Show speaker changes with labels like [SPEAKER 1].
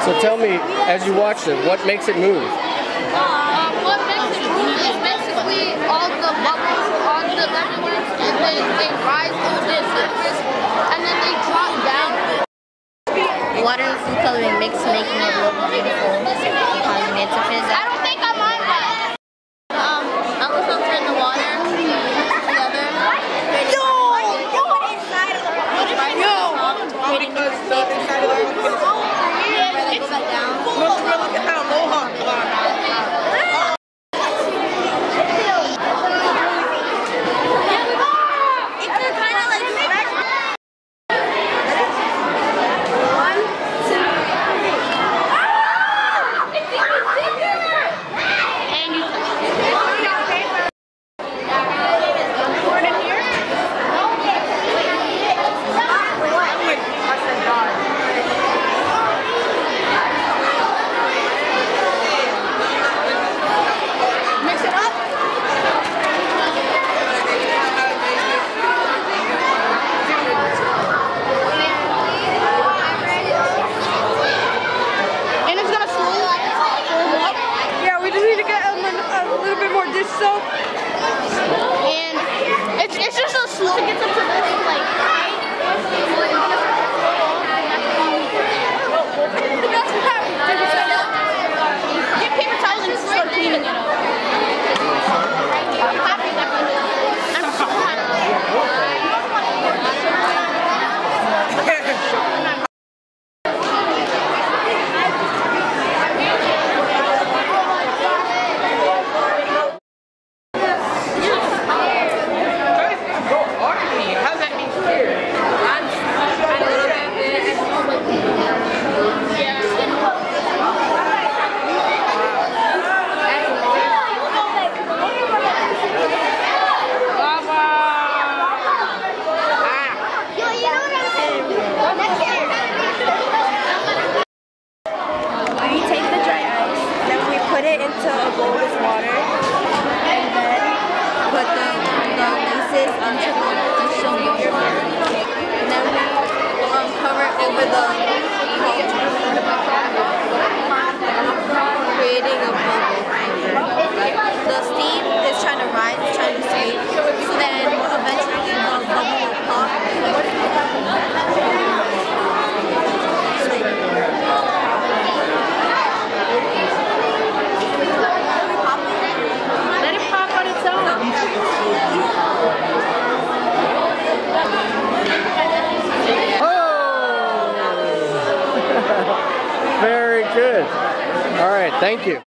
[SPEAKER 1] So tell me, as you watch it, what makes it move?
[SPEAKER 2] What makes it move is basically all the bubbles on the everywhere, and they rise over the surface, and then they drop down.
[SPEAKER 3] Water and food coloring mix, making it look beautiful, causing it to fizz
[SPEAKER 2] I
[SPEAKER 3] out.
[SPEAKER 2] don't think I mind that.
[SPEAKER 3] Uncle filter in the water together.
[SPEAKER 4] Because the inside of the
[SPEAKER 3] Go back down.
[SPEAKER 4] look at how Mohawk
[SPEAKER 2] soap, and it's just a slow to get up to this like height. Get paper towels and start cleaning it up. I'm happy that I'm so happy.
[SPEAKER 5] Into a bowl with water, and then put the laces into the sugar, and then we cover it over the creating a bubble. The steam is trying to rise, it's trying to escape, so then eventually the bubble will pop.
[SPEAKER 1] Very good. All right, thank you.